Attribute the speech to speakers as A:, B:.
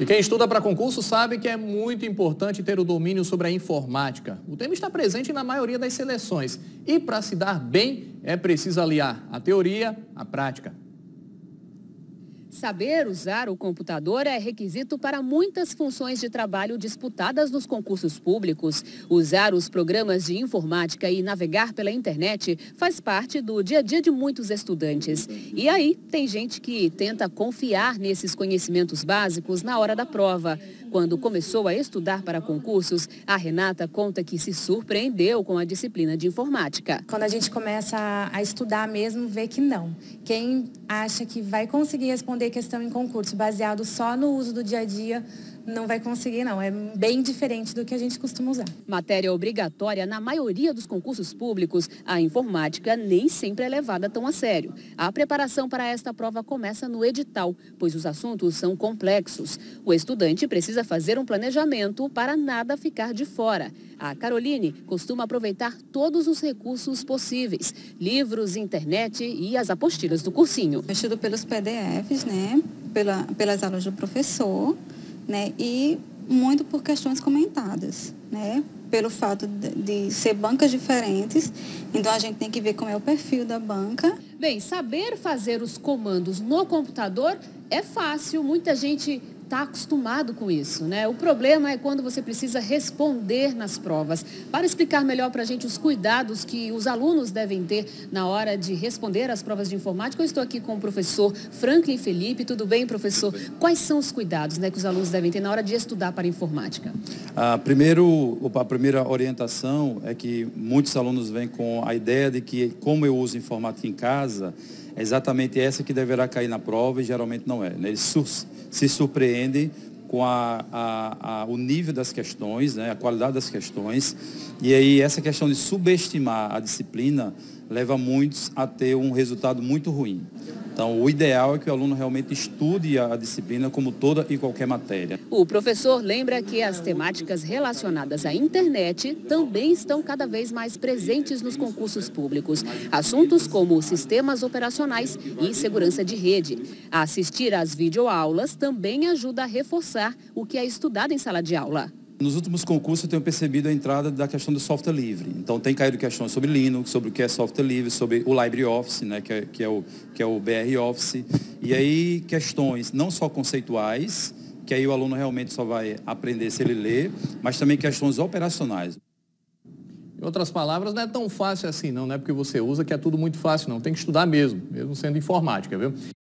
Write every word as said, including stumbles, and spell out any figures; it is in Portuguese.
A: E quem estuda para concurso sabe que é muito importante ter o domínio sobre a informática. O tema está presente na maioria das seleções. E para se dar bem, é preciso aliar a teoria à prática.
B: Saber usar o computador é requisito para muitas funções de trabalho disputadas nos concursos públicos. Usar os programas de informática e navegar pela internet faz parte do dia a dia de muitos estudantes. E aí, tem gente que tenta confiar nesses conhecimentos básicos na hora da prova. Quando começou a estudar para concursos, a Renata conta que se surpreendeu com a disciplina de informática.
C: Quando a gente começa a estudar mesmo, vê que não. Quem acha que vai conseguir responder questão em concurso baseado só no uso do dia a dia, não vai conseguir não, é bem diferente do que a gente costuma usar.
B: Matéria obrigatória na maioria dos concursos públicos, a informática nem sempre é levada tão a sério. A preparação para esta prova começa no edital, pois os assuntos são complexos. O estudante precisa fazer um planejamento para nada ficar de fora. A Caroline costuma aproveitar todos os recursos possíveis, livros, internet e as apostilas do cursinho.
D: Eu estudo pelos P D Fs, né, Pela, pelas aulas do professor, né, e muito por questões comentadas, né, pelo fato de, de ser bancas diferentes, então a gente tem que ver como é o perfil da banca.
B: Bem, saber fazer os comandos no computador é fácil, muita gente está acostumado com isso, né? O problema é quando você precisa responder nas provas. Para explicar melhor para a gente os cuidados que os alunos devem ter na hora de responder às provas de informática, eu estou aqui com o professor Franklin Felipe. Tudo bem, professor? Quais são os cuidados, né, que os alunos devem ter na hora de estudar para informática?
E: Ah, primeiro, a primeira orientação é que muitos alunos vêm com a ideia de que, como eu uso informática em casa, é exatamente essa que deverá cair na prova e geralmente não é, né? Eles sur se surpreendem com a, a, a, o nível das questões, né? A qualidade das questões, e aí essa questão de subestimar a disciplina leva muitos a ter um resultado muito ruim. Então, o ideal é que o aluno realmente estude a disciplina como toda e qualquer matéria.
B: O professor lembra que as temáticas relacionadas à internet também estão cada vez mais presentes nos concursos públicos. Assuntos como sistemas operacionais e segurança de rede. Assistir às videoaulas também ajuda a reforçar o que é estudado em sala de aula.
E: Nos últimos concursos eu tenho percebido a entrada da questão do software livre. Então tem caído questões sobre Linux, sobre o que é software livre, sobre o LibreOffice, né, que, é, que, é o, que é o B R Office. E aí questões não só conceituais, que aí o aluno realmente só vai aprender se ele ler, mas também questões operacionais.
A: Em outras palavras, não é tão fácil assim não, não é porque você usa que é tudo muito fácil não. Tem que estudar mesmo, mesmo sendo informática, viu?